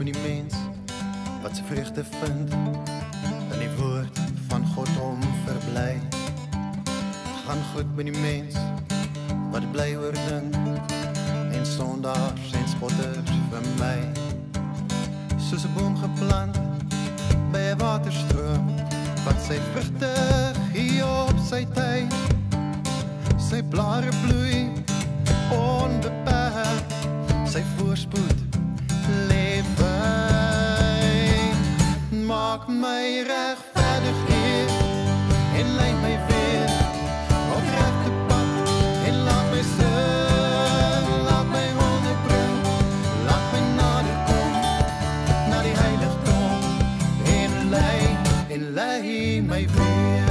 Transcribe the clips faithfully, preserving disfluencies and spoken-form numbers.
met die mens wat sy vreugde vind in die woord van God om verbly. Het gaan goed met die mens wat bly oor dink en sondaars en spotters vir my. Soos 'n boom geplant by 'n waterstroom wat sy vrugte gee op sy tyd. Sy blare bloei onbeperk, sy voorspoed leef by. Maak my regverdig, Heer, en lei my weer op regte pad, en laat my sing, laat my honderd bring, laat my nader kom, na die heiligdom, en lei, en lei my weer.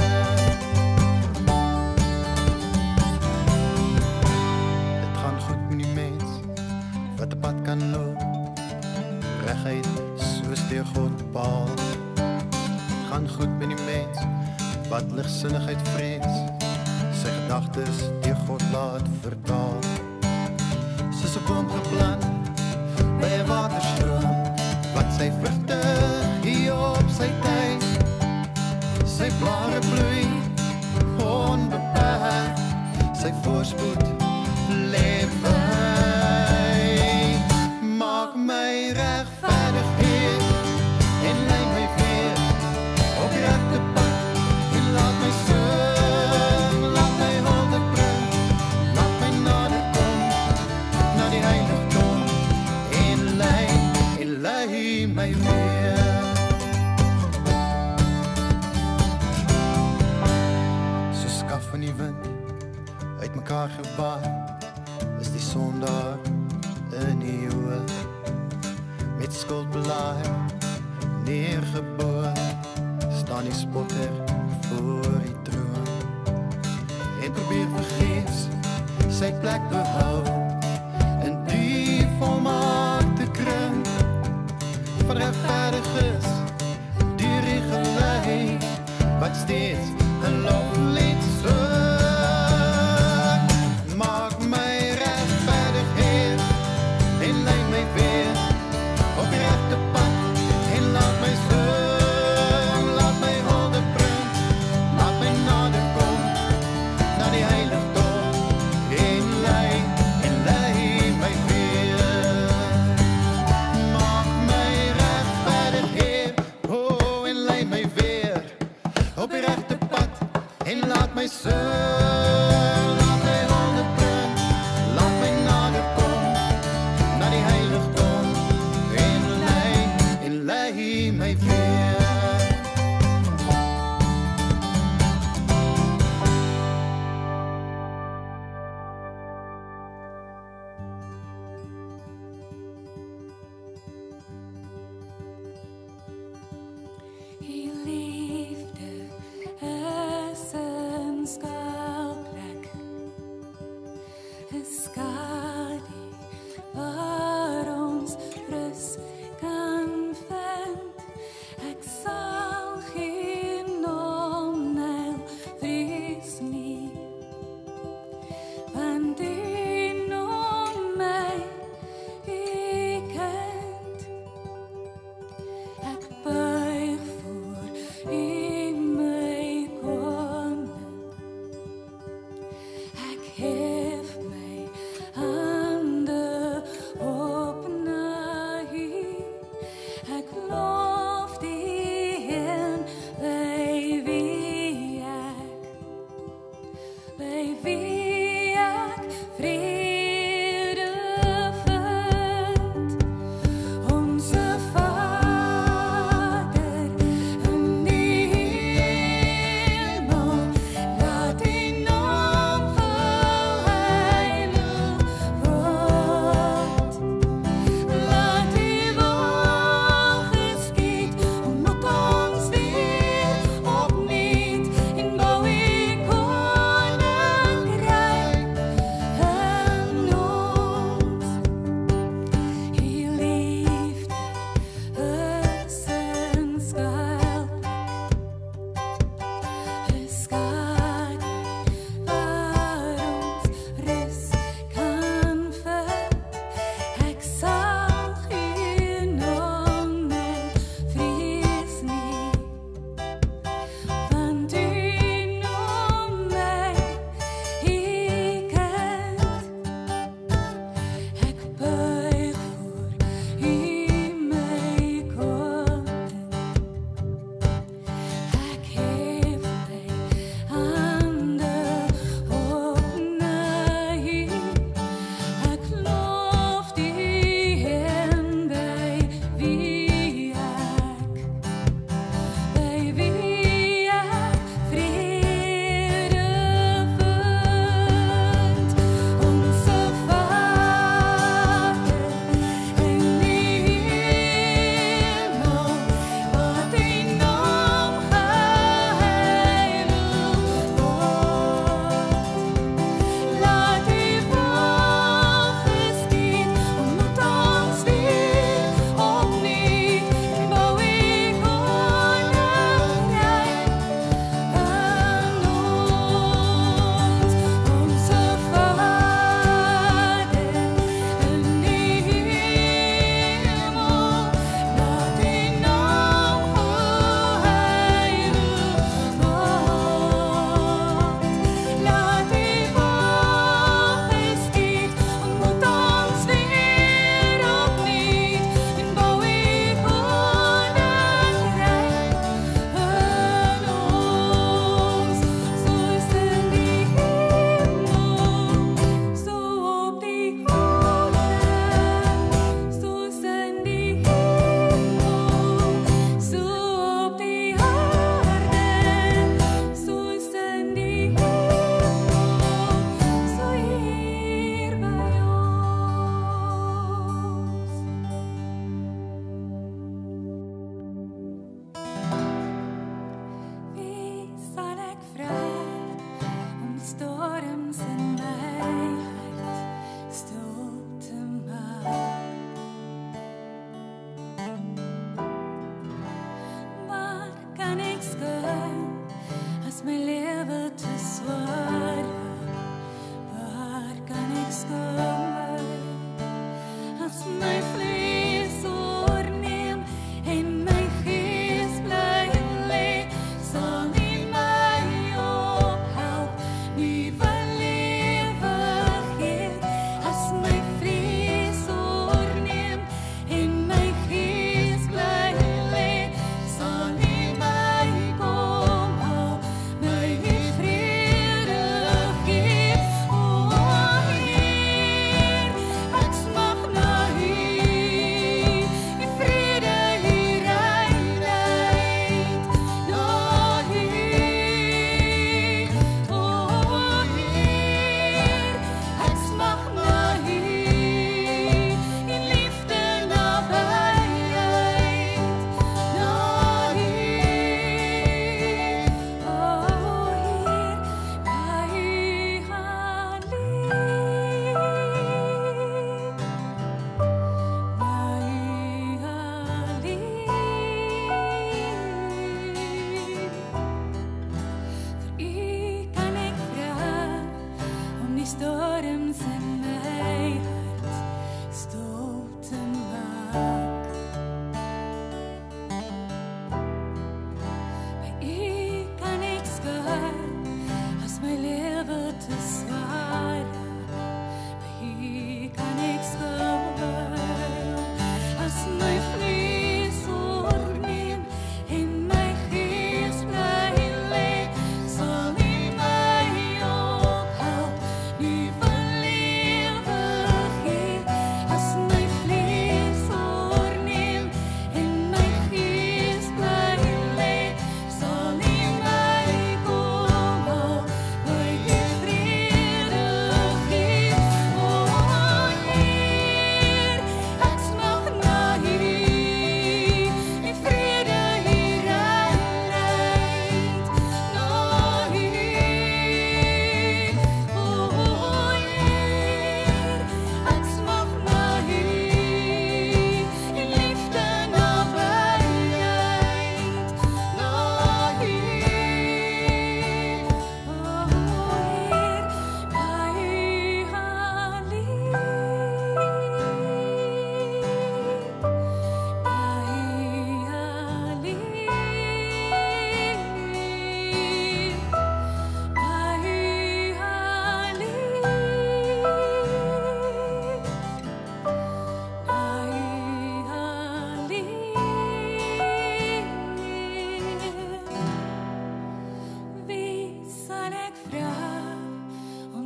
Dit gaan goed met die mens wat 'n pad kan loop, regheid soos deur God bepaal. Het gaan goed met die mens wat ligsinnigheid vrees, sy gedagtes deur God laat vertaal. Soos 'n boom geplant by 'n waterstroom wat sy vrugte gee op sy tyd. Sy blare bloei onbeperk, sy voorspoed leef by. Maak my regverdig, Heer, en lei my weer op die regte pad, en laat my sing, laat my honderd bring, laat my nader kom, na die heiligdom, en lei, en lei my weer. So skaf van die wind uit mekaar gebaar, is die sondaar in die oë, met skuld belaai, neergeboor, staan die spotter voor die troon, en probeer vergeefs sy plek behou, in die volmaakte kring, van regverdiges, die gelei, wat steeds 'n loflied sing. Maak my regverdig, Heer, en lei my weer op die regte pad, en laat my sing, laat my honderd bring, laat my nader kom, na die heiligdom, en lei, en lei my weer. Maak my regverdig, Heer, oh, en lei my weer op die regte pad, en laat my sing, laat my honderd bring, laat my nader kom, na die heiligdom, en lei, en lei my weer. Die liefde is 'n skuilplek, 'n skadu waar ons rus kan vind.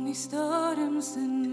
die storms en